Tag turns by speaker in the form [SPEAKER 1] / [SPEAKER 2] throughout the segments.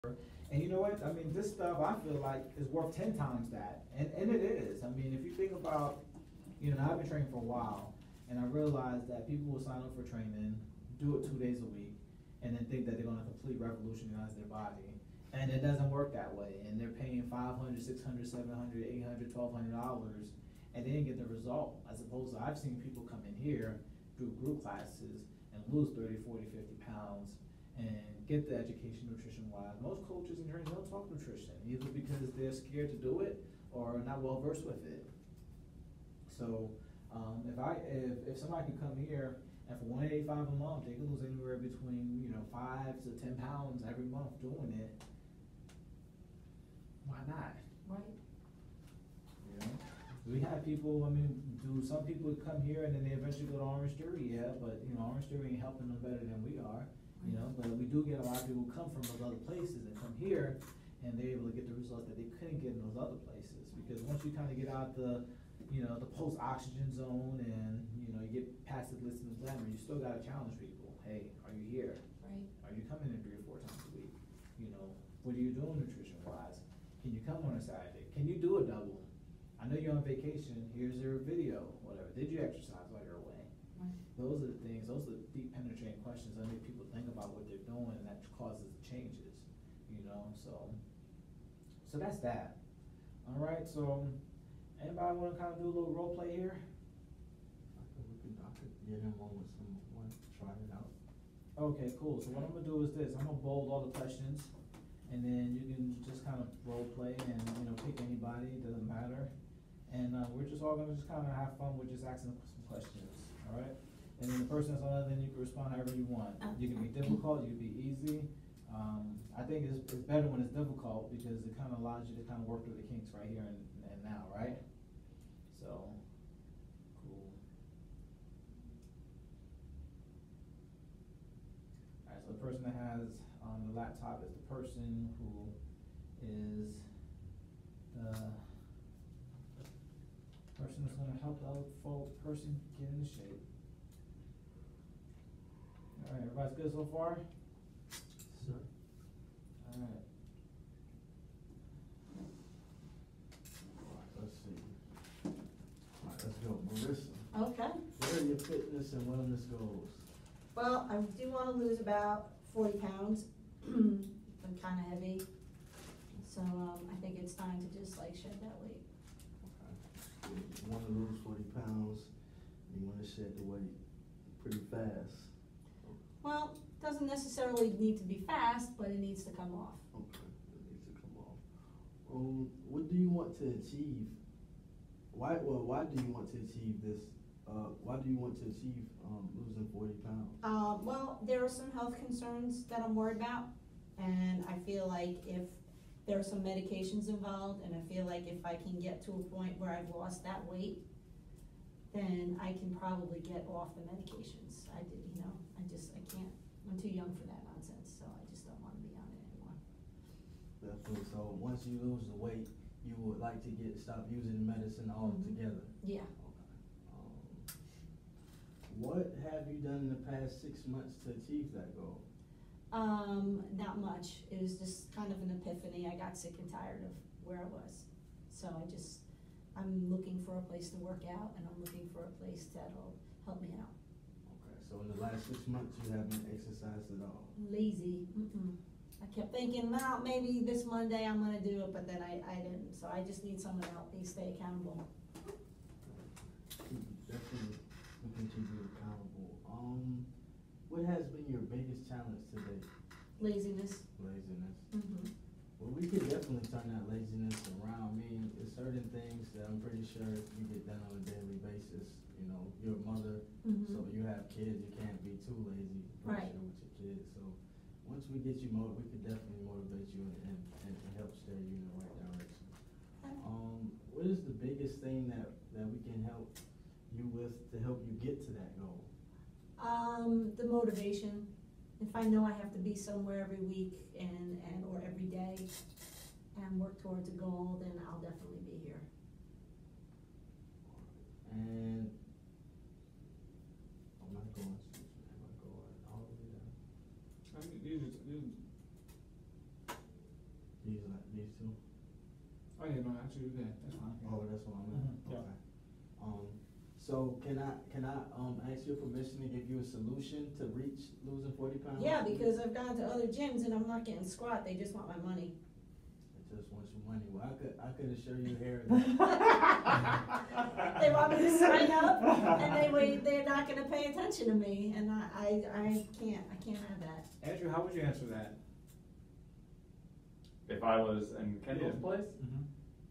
[SPEAKER 1] And you know what? I mean, this stuff I feel like is worth 10 times that. And it is. I mean, if you think about, I've been training for a while, and I realized that people will sign up for training, do it 2 days a week, and then think that they're going to completely revolutionize their body. And it doesn't work that way. And they're paying $500, $600, $700, $800, $1,200, and they didn't get the result. As opposed to I've seen people come in here, do group classes, and lose 30, 40, 50 pounds, and get the education nutrition wise. Most coaches and trainers don't talk nutrition, either because they're scared to do it or not well versed with it. So if somebody could come here and for $185 a month, they could lose anywhere between 5 to 10 pounds every month doing it. Why not?
[SPEAKER 2] Right.
[SPEAKER 1] We have people. Do some people come here and then they eventually go to Orange Theory? Yeah, but Orange Theory ain't helping them better than we are. But we do get a lot of people who come from those other places and come here and they're able to get the results that they couldn't get in those other places. Because once you kind of get out the post-oxygen zone and, you get past the glitz and the glamour, you still got to challenge people. Hey, are you here?
[SPEAKER 2] Right.
[SPEAKER 1] Are you coming in 3 or 4 times a week? What are you doing nutrition-wise? Can you come on a Saturday? Can you do a double? I know you're on vacation. Here's your video, whatever. Did you exercise while you're away?
[SPEAKER 2] Right.
[SPEAKER 1] Those are the things, those are the deep penetrating questions that make people think about what they're doing, and that causes changes, so that's that. All right, so anybody want to kind of do a little role play here?
[SPEAKER 3] I could get him on with someone, try it out.
[SPEAKER 1] Okay, cool. So what I'm gonna do is this, I'm gonna bold all the questions, and then you can just kind of role play and, pick anybody, it doesn't matter. And we're just all gonna just kind of have fun with just asking some questions, all right? And then the person that's on the other end, you can respond however you want. You can be difficult, you can be easy. I think it's better when it's difficult because it kind of allows you to kind of work through the kinks right here and now, right? So, cool. All right, so the person that has the laptop is the person who is the person that's going to help the other person get into shape. All right, everybody's good so far?
[SPEAKER 3] Sir?
[SPEAKER 1] All right.
[SPEAKER 3] Let's see. Alright, let's go. Marissa,
[SPEAKER 2] Okay.
[SPEAKER 3] where are your fitness and wellness goals?
[SPEAKER 2] Well, I do want to lose about 40 pounds. I'm kind of heavy. So I think it's time to just shed that weight.
[SPEAKER 3] Okay. You want to lose 40 pounds, you want to shed the weight pretty fast.
[SPEAKER 2] Well, doesn't necessarily need to be fast, but it needs to come off.
[SPEAKER 3] Okay, it needs to come off. What do you want to achieve? Why do you want to achieve this? Why do you want to achieve losing 40 pounds?
[SPEAKER 2] Well, there are some health concerns that I'm worried about, and I feel like if there are some medications involved, and I feel like if I can get to a point where I've lost that weight, then I can probably get off the medications. I can't, I'm too young for that nonsense, so I just don't want to be on it anymore.
[SPEAKER 3] Definitely. So once you lose the weight, you would like to stop using the medicine altogether.
[SPEAKER 2] Yeah.
[SPEAKER 3] Okay. What have you done in the past 6 months to achieve that goal?
[SPEAKER 2] Not much. It was just kind of an epiphany. I got sick and tired of where I was. So I'm looking for a place to work out, and I'm looking for a place that'll help me out.
[SPEAKER 3] Okay, so in the last 6 months, you haven't exercised at all?
[SPEAKER 2] Lazy. I kept thinking, well, maybe this Monday I'm going to do it, but then I didn't. So I just need someone to help me stay accountable.
[SPEAKER 3] Definitely, we can keep you accountable. What has been your biggest challenge today?
[SPEAKER 2] Laziness.
[SPEAKER 3] Laziness. Well,
[SPEAKER 2] Mm-hmm.
[SPEAKER 3] we could definitely turn that laziness around. I mean, there's certain things that I'm pretty sure you get done on a daily basis. You're a mother,
[SPEAKER 2] Mm-hmm.
[SPEAKER 3] so you have kids. You can't be too lazy,
[SPEAKER 2] Right.
[SPEAKER 3] with your kids. So once we get you motivated, we could definitely motivate you and help steer you in the right direction. What is the biggest thing that we can help you with to help you get to that goal?
[SPEAKER 2] The motivation. If I know I have to be somewhere every week and or every day and work towards a goal, then I'll definitely be here.
[SPEAKER 3] And am I going all the way down? These two?
[SPEAKER 1] Oh, yeah, no, actually, you can, that's fine.
[SPEAKER 3] Oh, that's what I'm at.
[SPEAKER 1] Mhm, yeah.
[SPEAKER 3] Okay. So can I ask your permission to give you a solution to reach losing 40 pounds?
[SPEAKER 2] Yeah, because I've gone to other gyms and I'm not getting squat, they just want my money.
[SPEAKER 3] They just want your money. Well, I could assure you here.
[SPEAKER 2] They want me to sign up and they're not gonna pay attention to me, and I can't have that.
[SPEAKER 1] Andrew, how would you answer that?
[SPEAKER 4] If I was in Kendall's
[SPEAKER 1] Yeah.
[SPEAKER 4] place,
[SPEAKER 1] Mm-hmm.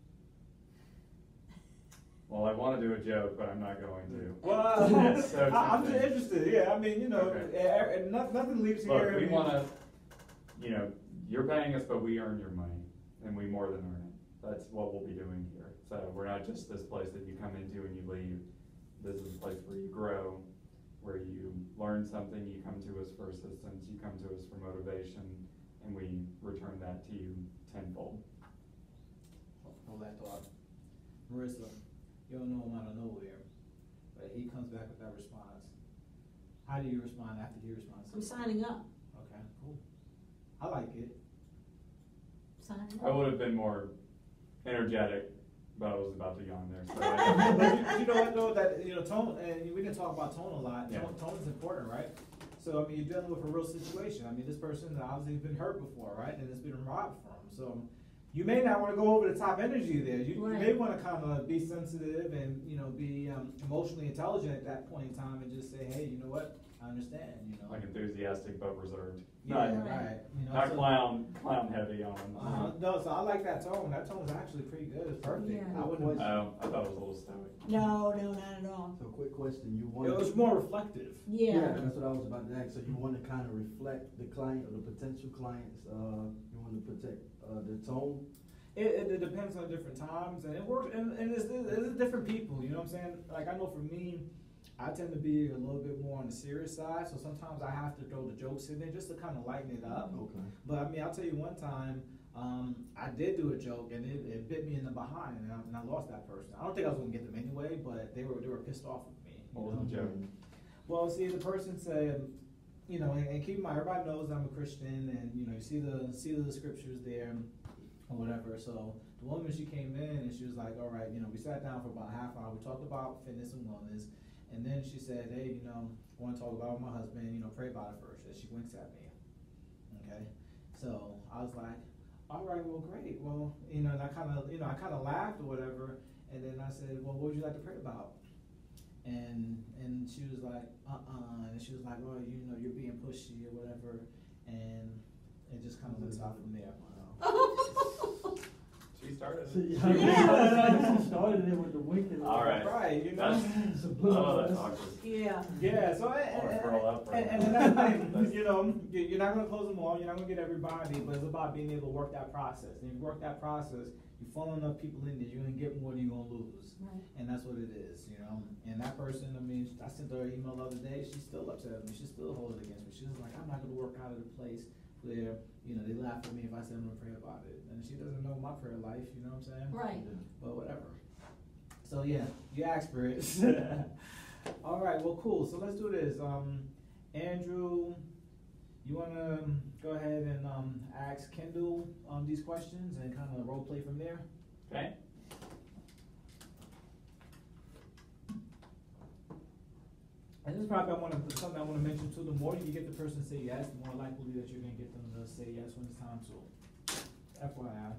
[SPEAKER 4] well, I want to do a joke, but I'm not going to.
[SPEAKER 1] Well,
[SPEAKER 4] It's so
[SPEAKER 1] I'm just
[SPEAKER 4] tempting.
[SPEAKER 1] interested, yeah, I mean, you know,
[SPEAKER 4] Okay.
[SPEAKER 1] nothing leaves here.
[SPEAKER 4] Look,
[SPEAKER 1] I
[SPEAKER 4] we
[SPEAKER 1] mean-
[SPEAKER 4] want to, you know, you're paying us, but we earn your money, and we more than earn it. That's what we'll be doing here. So we're not just this place that you come into and you leave. This is a place where you grow, where you learn something, you come to us for assistance, you come to us for motivation, and we return that to you tenfold.
[SPEAKER 1] Hold that thought. Marissa, you don't know him out of nowhere, but he comes back with that response. How do you respond after he responds?
[SPEAKER 2] I'm signing up,
[SPEAKER 1] Okay, cool. I like it.
[SPEAKER 2] signing
[SPEAKER 4] I
[SPEAKER 2] up.
[SPEAKER 4] would have been more energetic, but I was about to yawn there. So
[SPEAKER 1] But you know what though, that, you know, tone, and we can talk about tone a lot.
[SPEAKER 4] Yeah.
[SPEAKER 1] Tone is important, right? So, I mean, you're dealing with a real situation. I mean, this person obviously has been hurt before, right? And it's been robbed from. So, you may not want to go over the top energy there. You
[SPEAKER 2] Right.
[SPEAKER 1] may want to kind of be sensitive and, you know, be emotionally intelligent at that point in time and just say, hey, you know what? I understand, you know.
[SPEAKER 4] like enthusiastic but reserved.
[SPEAKER 1] Yeah,
[SPEAKER 4] Not,
[SPEAKER 1] right. You know,
[SPEAKER 4] not
[SPEAKER 1] so-
[SPEAKER 4] clown heavy on them.
[SPEAKER 1] No, so I like that tone. That tone is actually pretty good. It's perfect.
[SPEAKER 2] Yeah.
[SPEAKER 1] I wouldn't.
[SPEAKER 4] Oh, I thought it was a little stoic.
[SPEAKER 2] No, not at all.
[SPEAKER 3] So quick question, you
[SPEAKER 1] It
[SPEAKER 3] want?
[SPEAKER 1] was more reflective.
[SPEAKER 2] Yeah,
[SPEAKER 3] That's what I was about to ask. So you want to kind of reflect the client or the potential clients, you want to protect, their tone?
[SPEAKER 1] It depends on different times, and it works, and it's different people, you know what I'm saying? Like, I know for me, I tend to be a little bit more on the serious side, so sometimes I have to throw the jokes in there just to kind of lighten it up.
[SPEAKER 3] Okay.
[SPEAKER 1] But I mean, I'll tell you one time, I did do a joke, and it bit me in the behind, and I lost that person. I don't think I was gonna get them anyway, but they were pissed off with me. you
[SPEAKER 4] What was
[SPEAKER 1] know?
[SPEAKER 4] the joke?
[SPEAKER 1] Well, see, the person said, you know, and keep in mind, everybody knows I'm a Christian, and you know, you see the scriptures there, or whatever. So the woman, she came in and she was like, all right, you know, we sat down for about a half hour. We talked about fitness and wellness, and then she said, hey, you know, I want to talk about my husband. You know, pray about it first. And she winks at me. Okay, so I was like, all right, well, great. Well, you know, and I kind of laughed or whatever, and then I said, well, what would you like to pray about? And she was like, and she was like, well, you know, you're being pushy or whatever, and it just kind of went south from there.
[SPEAKER 4] She started it.
[SPEAKER 3] She started it with the winking.
[SPEAKER 4] All right.
[SPEAKER 1] Right, you know.
[SPEAKER 3] It's a
[SPEAKER 4] Oh, that's
[SPEAKER 3] blue.
[SPEAKER 4] awkward.
[SPEAKER 2] yeah.
[SPEAKER 1] Yeah, so
[SPEAKER 4] Or curl up right
[SPEAKER 1] and
[SPEAKER 4] now.
[SPEAKER 1] that's the thing, you know, you're not gonna close them all, you're not gonna get everybody, but it's about being able to work that process. And if you work that process, you funnel enough people in there, you're gonna get more than you're gonna lose.
[SPEAKER 2] Right.
[SPEAKER 1] And that's what it is, you know. And that person, I mean, I sent her an email the other day, she's still upset with me, she's still holding it against me. She's like, I'm not gonna work out of the place where, you know, they laugh at me if I say I'm gonna pray about it. And she doesn't know my prayer life, you know what I'm saying?
[SPEAKER 2] Right.
[SPEAKER 1] But whatever. So yeah, you asked for it. All right, well, cool. So let's do this. Andrew, you wanna go ahead and ask Kendall these questions and kind of role play from there?
[SPEAKER 4] Okay.
[SPEAKER 1] And this is probably something I want to mention too. The more you get the person to say yes, the more likely that you're gonna get them to say yes when it's time to. FYI.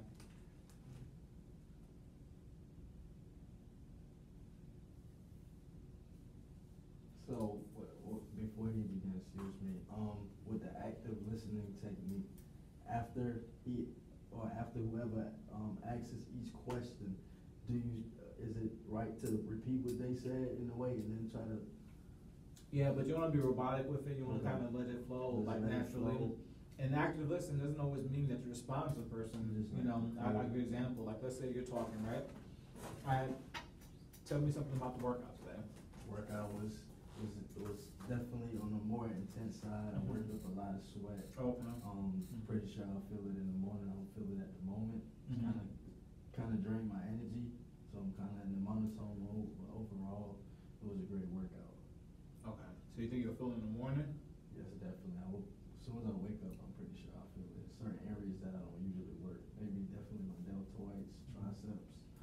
[SPEAKER 3] So, before he begins, excuse me, with the active listening technique, after whoever asks each question, is it right to repeat what they said in a way and then try to?
[SPEAKER 1] Yeah, but you don't want to be robotic with it. You want to
[SPEAKER 3] Okay.
[SPEAKER 1] kind of let it flow
[SPEAKER 3] Just
[SPEAKER 1] like
[SPEAKER 3] let it
[SPEAKER 1] naturally.
[SPEAKER 3] flow.
[SPEAKER 1] And active listening doesn't always mean that you respond to the person.
[SPEAKER 3] Just
[SPEAKER 1] You know,
[SPEAKER 3] like-
[SPEAKER 1] I'll give you an example. Like, let's say you're talking, right? All right, tell me something about the workout today.
[SPEAKER 3] Workout was definitely on the more intense side. I worked up a lot of sweat.
[SPEAKER 1] Okay.
[SPEAKER 3] Pretty sure I'll feel it in the morning. I don't feel it at the moment.
[SPEAKER 1] Mhm.
[SPEAKER 3] Kind of drain my energy, so I'm kind of in the monotone mode. But overall, it was a great workout.
[SPEAKER 1] Okay. So you think you'll feel it in the morning?
[SPEAKER 3] Yes, definitely. As soon as I wake up, I'm pretty sure I'll feel it. Certain areas that I don't usually work. Maybe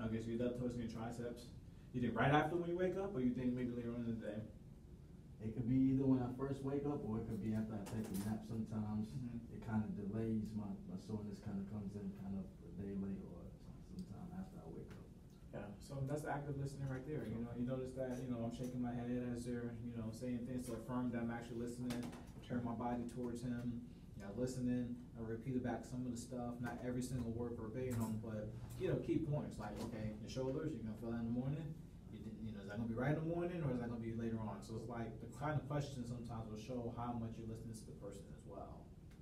[SPEAKER 1] Okay, so you love twisting your triceps. You think right after when you wake up, or you think maybe later on in the day?
[SPEAKER 3] It could be either when I first wake up, or it could be after I take a nap. Sometimes it kind of delays my soreness, kind of comes in kind of a day late, or sometime after I wake up.
[SPEAKER 1] Yeah, so that's active listening right there. You notice that, I'm shaking my head as they're, saying things to affirm that I'm actually listening, turn my body towards him, listening. I repeated back some of the stuff, not every single word verbatim, but, key points, like, okay, your shoulders, you're gonna feel that in the morning. Is that gonna be right in the morning, or is that gonna be later on? So it's like, the kind of questions sometimes will show how much you're listening to the person as well.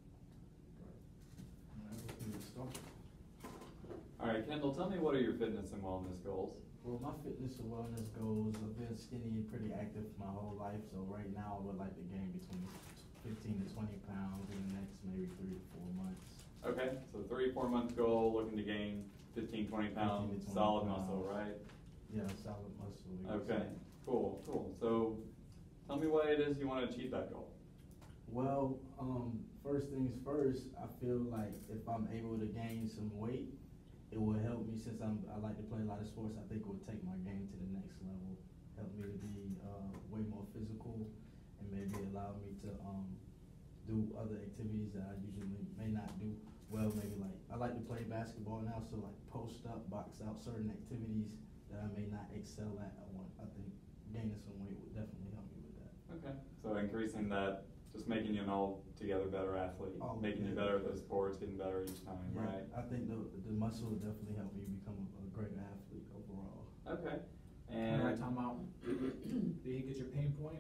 [SPEAKER 4] All right, Kendall, tell me, what are your fitness and wellness goals?
[SPEAKER 3] Well, my fitness and wellness goals, I've been skinny and pretty active my whole life, so right now I would like to gain between 15 to 20 pounds in the next maybe 3 to 4 months.
[SPEAKER 4] Okay, so 3 to 4 month goal, looking to gain 15, 20 pounds,
[SPEAKER 3] 15 to 20
[SPEAKER 4] solid
[SPEAKER 3] pounds.
[SPEAKER 4] muscle, right?
[SPEAKER 3] Yeah, solid muscle. we could
[SPEAKER 4] Okay,
[SPEAKER 3] say.
[SPEAKER 4] cool. So, tell me why it is you want to achieve that goal.
[SPEAKER 3] Well, first things first, I feel like if I'm able to gain some weight, it will help me since I like to play a lot of sports. I think it will take my game to the next level, help me to be way more physical, and maybe allow me to do other activities that I usually may not do well. Maybe like I like to play basketball now, so like post up, box out, certain activities that I may not excel at. I think gaining some weight would definitely help me with that.
[SPEAKER 4] Okay, so increasing that, just making you an altogether better athlete,
[SPEAKER 3] Oh,
[SPEAKER 4] making you
[SPEAKER 3] yeah.
[SPEAKER 4] better at those sports, getting better each time,
[SPEAKER 3] Yeah,
[SPEAKER 4] right?
[SPEAKER 3] I think the muscle will definitely help me become a greater athlete overall.
[SPEAKER 4] Okay,
[SPEAKER 1] And right
[SPEAKER 4] and
[SPEAKER 1] time out, did you get your pain point?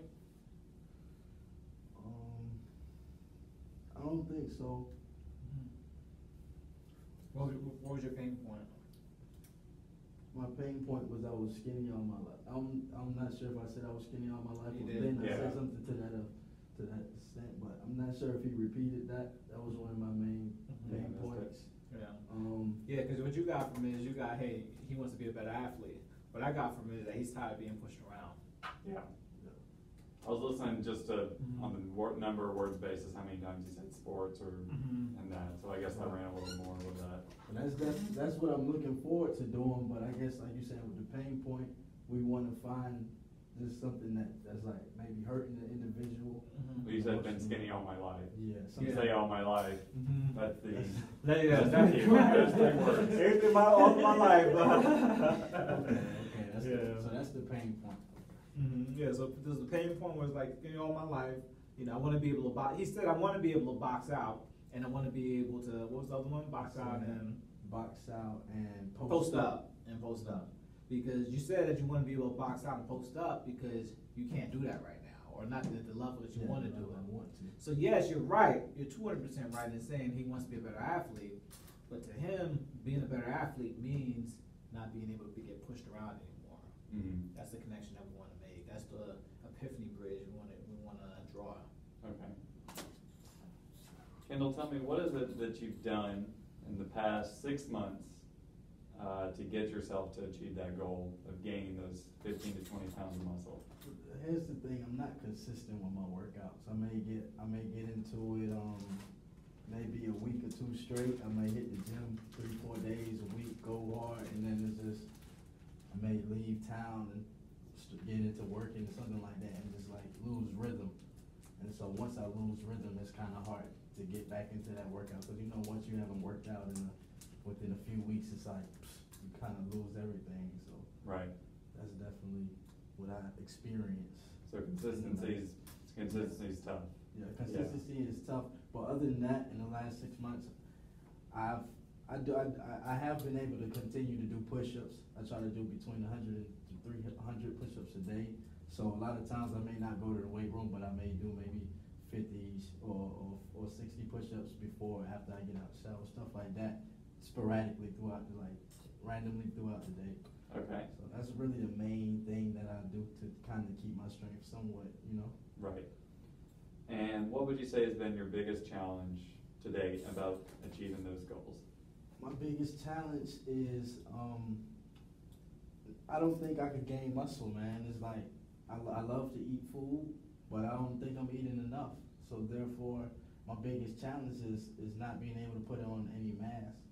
[SPEAKER 3] I don't think so.
[SPEAKER 1] What was your pain point?
[SPEAKER 3] My pain point was I was skinny all my life. I'm not sure if I said I was skinny all my life.
[SPEAKER 1] You
[SPEAKER 3] Or
[SPEAKER 1] did.
[SPEAKER 3] then I
[SPEAKER 4] Yeah.
[SPEAKER 3] said something to that extent, but I'm not sure if he repeated that. That was one of my main
[SPEAKER 1] Mhm.
[SPEAKER 3] pain
[SPEAKER 4] Yeah, that's
[SPEAKER 3] points.
[SPEAKER 1] Yeah. Yeah, because what you got from it is hey, he wants to be a better athlete. What I got from it is that he's tired of being pushed around.
[SPEAKER 4] yeah. I was listening just to,
[SPEAKER 1] Mhm.
[SPEAKER 4] on the number of words basis, how many times he said sports or,
[SPEAKER 1] Mhm.
[SPEAKER 4] and that, so I guess I ran a little more with that.
[SPEAKER 3] And that's what I'm looking forward to doing. But I guess like you said with the pain point, we want to find just something that's like maybe hurting the individual.
[SPEAKER 4] Well, you said been skinny all my life.
[SPEAKER 3] Yeah.
[SPEAKER 4] You
[SPEAKER 3] something-
[SPEAKER 4] say all my life,
[SPEAKER 1] Mhm.
[SPEAKER 4] that's the,
[SPEAKER 1] Yeah,
[SPEAKER 4] that's the key word, those 3 words.
[SPEAKER 1] Everything all my life.
[SPEAKER 3] Okay, that's
[SPEAKER 1] Yeah.
[SPEAKER 3] so that's the pain point.
[SPEAKER 1] Yeah, so there's the pain point where it's like, all my life, I want to be able to box. He said, I want to be able to box out, and I want to be able to, what was the other one? Box out and
[SPEAKER 3] Box out and
[SPEAKER 1] post up. And post up. Because you said that you want to be able to box out and post up because you can't do that right now, or not at the level that you
[SPEAKER 3] Yeah,
[SPEAKER 1] want to
[SPEAKER 3] no,
[SPEAKER 1] do
[SPEAKER 3] I
[SPEAKER 1] it.
[SPEAKER 3] want to.
[SPEAKER 1] So yes, you're right. You're 200% right in saying he wants to be a better athlete, but to him, being a better athlete means not being able to get pushed around anymore.
[SPEAKER 4] Mhm.
[SPEAKER 1] That's the connection that we want to make. That's the epiphany bridge we want to draw.
[SPEAKER 4] Okay. Kendall, tell me, what is it that you've done in the past 6 months to get yourself to achieve that goal of gaining those 15 to 20 pounds of muscle?
[SPEAKER 3] Here's the thing, I'm not consistent with my workouts. I may get into it maybe a week or 2 straight. I may hit the gym 3-4 days a week, go hard, and then it's just I may leave town and get into working or something like that and just like lose rhythm. And so once I lose rhythm, it's kind of hard to get back into that workout because once you haven't worked out within a few weeks, it's like you kind of lose everything. So
[SPEAKER 4] Right.
[SPEAKER 3] that's definitely what I experienced.
[SPEAKER 4] So consistency's tough.
[SPEAKER 3] Yeah, consistency is tough, but other than that, in the last 6 months, I have been able to continue to do push-ups. I try to do between 100 to 300 push-ups a day. So a lot of times I may not go to the weight room, but I may do maybe 50 or 60 push-ups before or after I get out of the shower, stuff like that, sporadically randomly throughout the day.
[SPEAKER 4] Okay.
[SPEAKER 3] So that's really the main thing that I do to kind of keep my strength somewhat,
[SPEAKER 4] Right. And what would you say has been your biggest challenge to date about achieving those goals?
[SPEAKER 3] My biggest challenge is I don't think I could gain muscle, man. It's like I love to eat food, but I don't think I'm eating enough. So therefore, my biggest challenge is not being able to put on any mass.